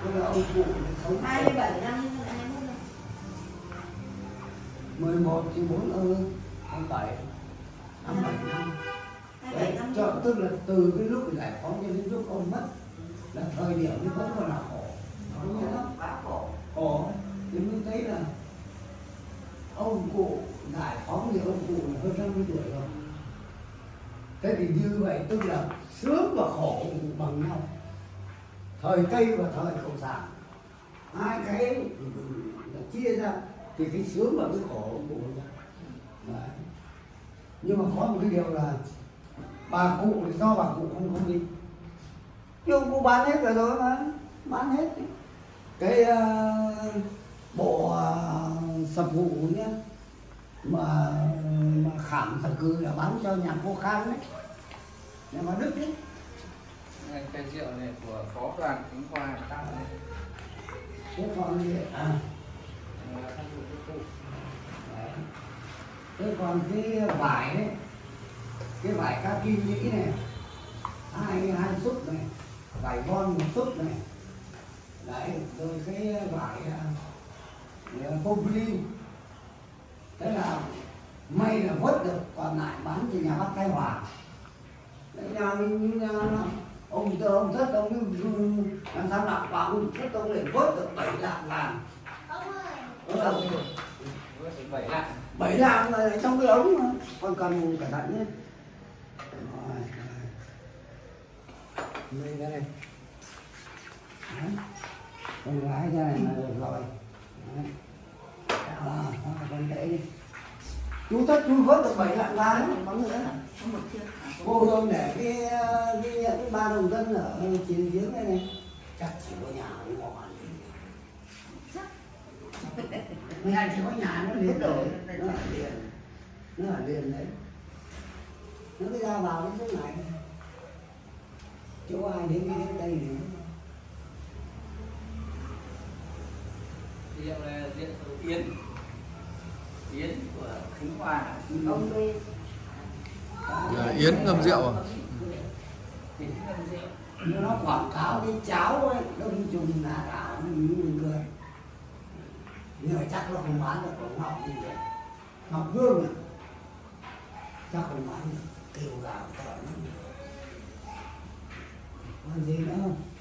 Tức là ông cụ sống 27 năm nhưng mà em không được. 11 chứ 4 27 năm 7 năm. 27 năm. Cho, tức là từ cái lúc giải phóng cho đến lúc ông mất là thời điểm nó vẫn còn là khổ. Đúng không? Quá khổ. Khổ. Thì mới thấy là ông cụ giải phóng thì ông cụ là hơn 50 tuổi rồi. Thế thì như vậy tức là sướng và khổ bằng nhau. Thời Tây và thời Cộng sản, hai cái là chia ra thì cái sướng và cái khổ ông cụ ra. Đấy. Nhưng mà có một cái điều là bà cụ thì do bà cụ không đi. Nhưng ông cụ bán hết rồi mà, bán hết. Cái bộ sập vụ nhá, mà khảm sập cừ là bán cho nhà cô Khang đấy, nhà bà Đức đấy. Này, cây rượu này của phó đoàn Khánh Hòa tặng này. Thế còn gì thế còn cái vải đấy, cái vải kaki Mỹ này, hai xúc này, vải von một xúc này, đấy, rồi cái vải polyethylene. Thế là may là vớt được, còn lại bán cho nhà bác Thái Hòa. Đấy, nhà mình ông thất ông làm sao đọc vào ông thất ông lại vớt được 7 lạng vàng. Ông ơi. 7 lạng là trong cái ống mà. Con cần cẩn thận nhé. Đây đây. Con gái ra này là được rồi. Con để đi. Chú Tất chú vớt được 7 lạng vàng. Có nữa hả? Có một chưa? Cô Hương để cái 3 đồng dân ở trên giếng đây này. Chắc chỉ có nhà nó ngỏ ăn. Mày hai chỉ có nhà nó liền rồi, nó ở liền đấy, nó cứ ra vào cái chỗ này, chỗ ai đến cái đây thì Rượu này là rượu Yến của Khánh Hòa. Ông quê. Yến ngâm rượu à? Yến ngâm rượu. nó quảng cáo cái cháo ấy, đông trùng là đảo những người, nhưng mà chắc nó không bán được của Ngọc gì vậy, Ngọc Hương à, chắc không bán được, kêu gào tỏi lắm. Còn gì nữa không?